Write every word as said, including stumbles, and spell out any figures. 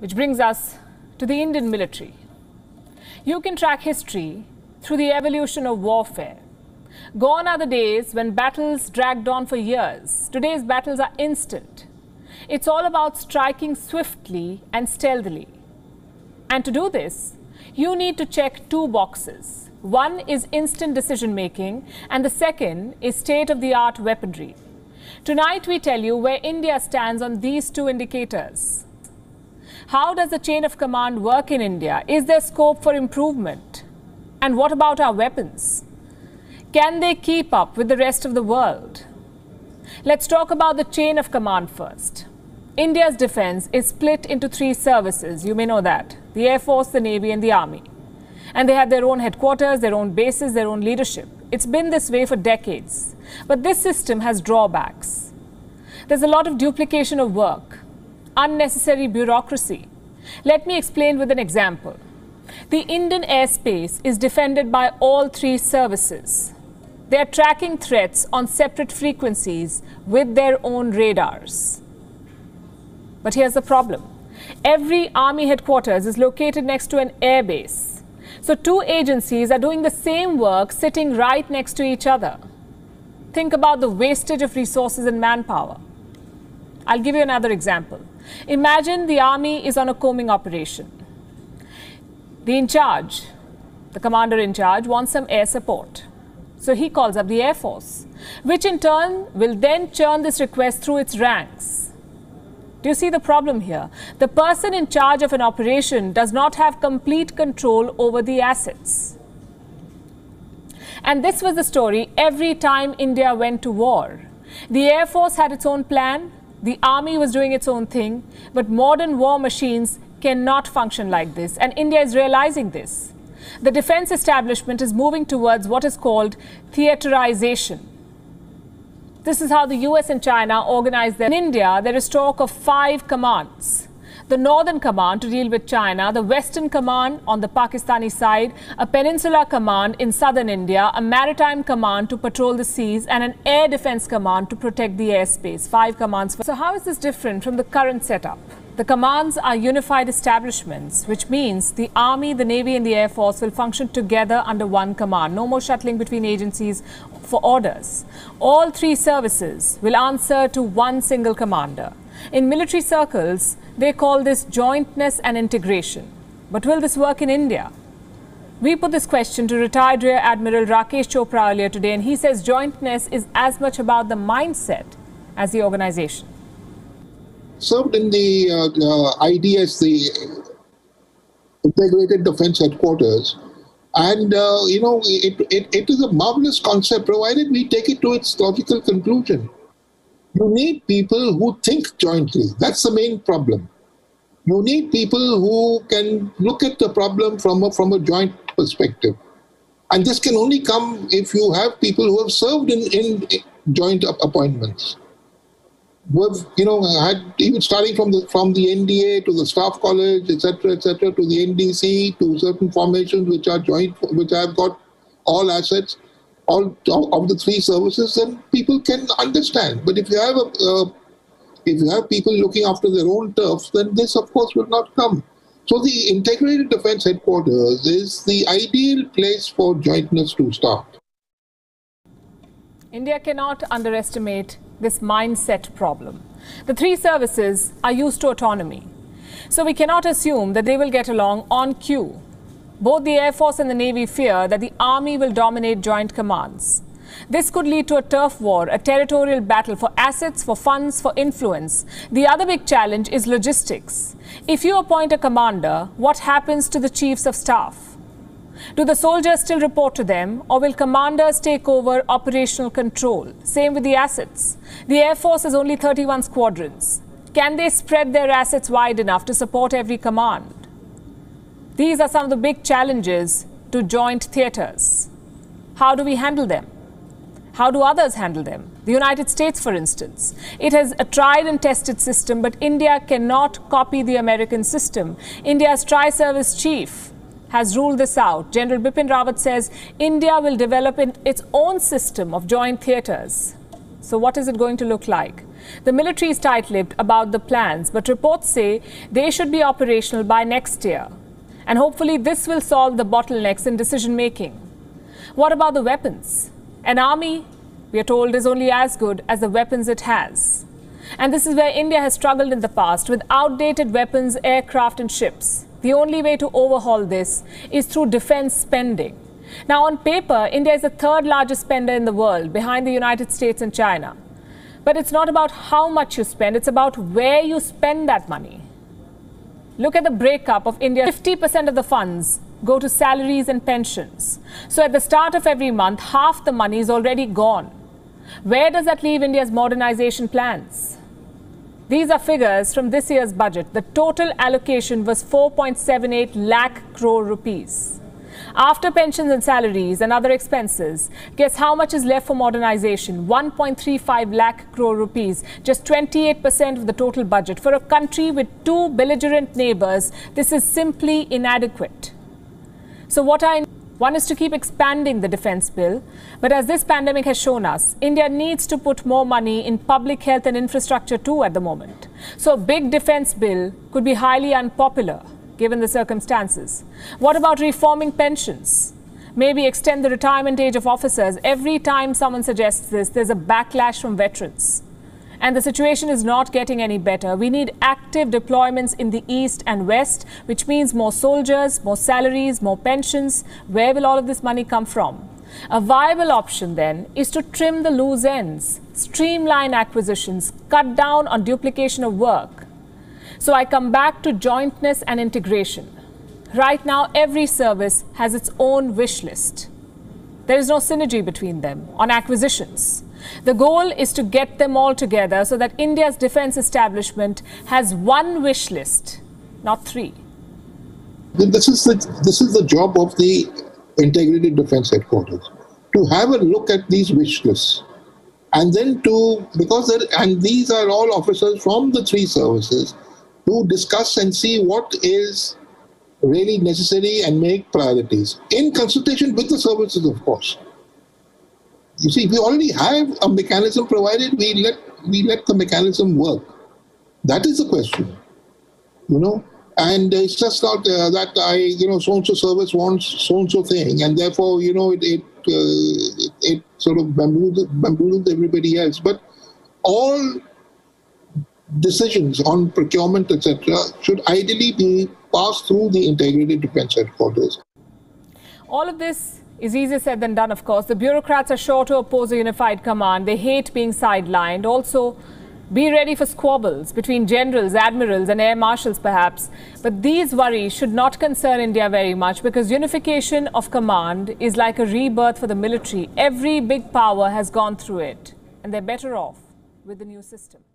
Which brings us to the Indian military. You can track history through the evolution of warfare. Gone are the days when battles dragged on for years. Today's battles are instant. It's all about striking swiftly and stealthily. And to do this, you need to check two boxes. One is instant decision making, and the second is state-of-the-art weaponry. Tonight we tell you where India stands on these two indicators. How does the chain of command work in India? Is there scope for improvement? And what about our weapons? Can they keep up with the rest of the world? Let's talk about the chain of command first. India's defense is split into three services. You may know that. The Air Force, the Navy and the Army. And they have their own headquarters, their own bases, their own leadership. It's been this way for decades. But this system has drawbacks. There's a lot of duplication of work, unnecessary bureaucracy. Let me explain with an example. The Indian airspace is defended by all three services. They are tracking threats on separate frequencies with their own radars. But here's the problem. Every army headquarters is located next to an air base. So two agencies are doing the same work sitting right next to each other. Think about the wastage of resources and manpower. I'll give you another example. Imagine the army is on a combing operation. The in charge, the commander in charge, wants some air support. So he calls up the Air Force, which in turn will then churn this request through its ranks. Do you see the problem here? The person in charge of an operation does not have complete control over the assets. And this was the story every time India went to war. The Air Force had its own plan, the army was doing its own thing, but modern war machines cannot function like this, and India is realizing this. The defense establishment is moving towards what is called theaterization. This is how the U S and China organize them. In India, there is talk of five commands. The Northern Command to deal with China, the Western Command on the Pakistani side, a Peninsula Command in southern India, a Maritime Command to patrol the seas, and an Air Defense Command to protect the airspace. Five commands. So how is this different from the current setup? The commands are unified establishments, which means the Army, the Navy and the Air Force will function together under one command. No more shuttling between agencies for orders. All three services will answer to one single commander. In military circles, they call this jointness and integration. But will this work in India? We put this question to retired Rear Admiral Rakesh Chopra earlier today, and he says jointness is as much about the mindset as the organization. Served in the uh, uh, I D S, the Integrated Defense Headquarters, and uh, you know it, it, it is a marvelous concept provided we take it to its logical conclusion. You need people who think jointly. That's the main problem. You need people who can look at the problem from a, from a joint perspective. And this can only come if you have people who have served in, in joint appointments. Who have, you know, had even starting from the from the N D A to the Staff College, et cetera, et cetera, to the N D C, to certain formations which are joint, which have got all assets, all of the three services, then people can understand. But if you have a, uh, if you have people looking after their own turf, then this, of course, will not come. So the Integrated Defense Headquarters is the ideal place for jointness to start. India cannot underestimate this mindset problem. The three services are used to autonomy. So we cannot assume that they will get along on cue. Both the Air Force and the Navy fear that the Army will dominate joint commands. This could lead to a turf war, a territorial battle for assets, for funds, for influence. The other big challenge is logistics. If you appoint a commander, what happens to the chiefs of staff? Do the soldiers still report to them, or will commanders take over operational control? Same with the assets. The Air Force has only thirty-one squadrons. Can they spread their assets wide enough to support every command? These are some of the big challenges to joint theatres. How do we handle them? How do others handle them? The United States, for instance. It has a tried and tested system, but India cannot copy the American system. India's Tri-Service Chief has ruled this out. General Bipin Rawat says India will develop its own system of joint theatres. So what is it going to look like? The military is tight-lipped about the plans, but reports say they should be operational by next year. And hopefully this will solve the bottlenecks in decision-making. What about the weapons? An army, we are told, is only as good as the weapons it has. And this is where India has struggled in the past with outdated weapons, aircraft and ships. The only way to overhaul this is through defense spending. Now, on paper, India is the third largest spender in the world, behind the United States and China. But it's not about how much you spend, it's about where you spend that money. Look at the breakup of India. fifty percent of the funds go to salaries and pensions. So at the start of every month, half the money is already gone. Where does that leave India's modernization plans? These are figures from this year's budget. The total allocation was four point seven eight lakh crore rupees. After pensions and salaries and other expenses, guess how much is left for modernization? one point three five lakh crore rupees, just twenty-eight percent of the total budget. For a country with two belligerent neighbors, this is simply inadequate. So what I One is to keep expanding the defense bill. But as this pandemic has shown us, India needs to put more money in public health and infrastructure too at the moment. So a big defense bill could be highly unpopular given the circumstances. What about reforming pensions? Maybe extend the retirement age of officers. Every time someone suggests this, there's a backlash from veterans. And the situation is not getting any better. We need active deployments in the East and West, which means more soldiers, more salaries, more pensions. Where will all of this money come from? A viable option then is to trim the loose ends, streamline acquisitions, cut down on duplication of work. So I come back to jointness and integration. Right now, every service has its own wish list. There is no synergy between them on acquisitions. The goal is to get them all together so that India's defense establishment has one wish list, not three. This is the, this is the job of the Integrated Defense Headquarters, to have a look at these wish lists. And then to, because there, and these are all officers from the three services, to discuss and see what is really necessary and make priorities in consultation with the services, of course. You see, we already have a mechanism provided, we let we let the mechanism work. That is the question, you know. And it's just not uh, that I, you know, so-and-so service wants so-and-so thing, and therefore, you know, it it, uh, it, it sort of bamboozles, bamboozles everybody else. But all decisions on procurement, et cetera, should ideally be passed through the Integrated Defense Headquarters. All of this is easier said than done, of course. The bureaucrats are sure to oppose a unified command. They hate being sidelined. Also, be ready for squabbles between generals, admirals and air marshals perhaps. But these worries should not concern India very much, because unification of command is like a rebirth for the military. Every big power has gone through it, and they're better off with the new system.